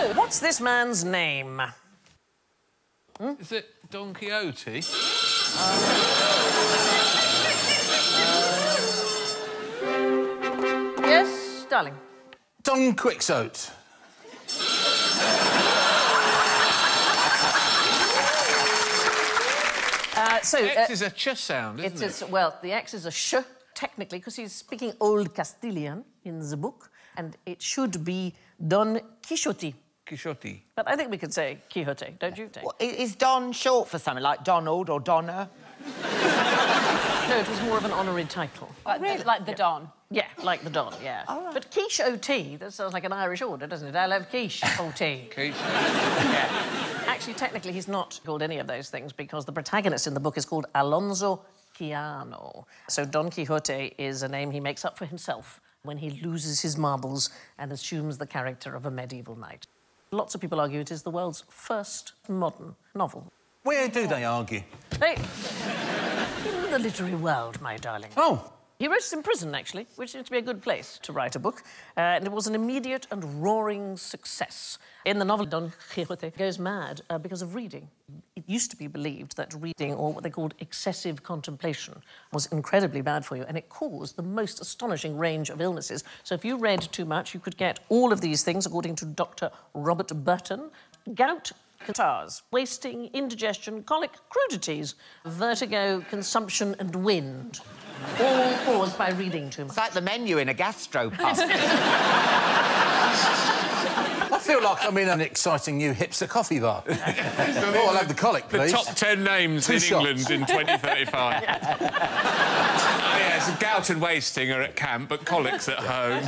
So, what's this man's name? Is it Don Quixote? Yes, darling? Don Quixote. X is a ch sound, isn't it? Well, the X is a sh, technically, because he's speaking Old Castilian in the book, and it should be Don Quixote. Quixote. But I think we could say Quixote, don't you, Dave? Well, is Don short for something, like Donald or Donna? No, it was more of an honorary title. Like the Don? Yeah, like the Don, yeah. Oh, right. But Quixote, that sounds like an Irish order, doesn't it? I'll have Quixote. Quiche. Yeah. Actually, technically, he's not called any of those things because the protagonist in the book is called Alonso Quijano. So Don Quixote is a name he makes up for himself when he loses his marbles and assumes the character of a medieval knight. Lots of people argue it is the world's first modern novel. Where do they argue? Hey, in the literary world, my darling. Oh. He wrote it in prison, actually, which seems to be a good place to write a book. And it was an immediate and roaring success. In the novel, Don Quixote goes mad because of reading. It used to be believed that reading, or what they called excessive contemplation, was incredibly bad for you, and it caused the most astonishing range of illnesses. So if you read too much, you could get all of these things, according to Dr. Robert Burton: gout, catarrhs, wasting, indigestion, colic, crudities, vertigo, consumption and wind. All caused by reading too much. It's like the menu in a gastropub. I feel like I'm in an exciting new hipster coffee bar. Oh, I'll have the colic, please. The top 10 names in England in 2035. Yes, gout and wasting are at camp, but colics at home.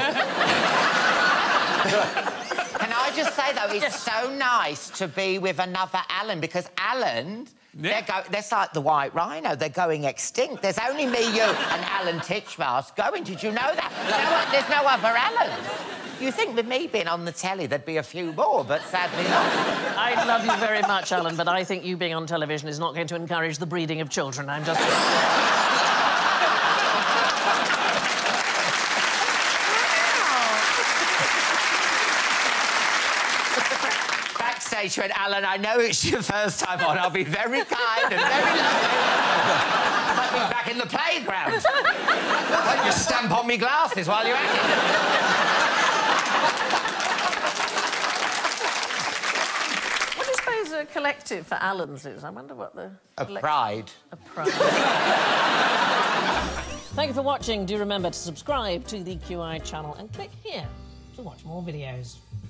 Can I just say, though, it's so nice to be with another Alan, because Alan... Yeah. They're like the White Rhino. They're going extinct. There's only me, you, and Alan Titchmarsh going. Did you know that? There's no other Alan. You think with me being on the telly, there'd be a few more, but sadly not. I love you very much, Alan, but I think you being on television is not going to encourage the breeding of children. I'm just... She went, Alan, I know it's your first time on. I'll be very kind and very lovely. I'll be back in the playground. Why don't you stamp on me glasses while you're at it? What do you suppose a collective for Alans is? I wonder what the... A pride. A pride. Thank you for watching. Do remember to subscribe to the QI channel and click here to watch more videos.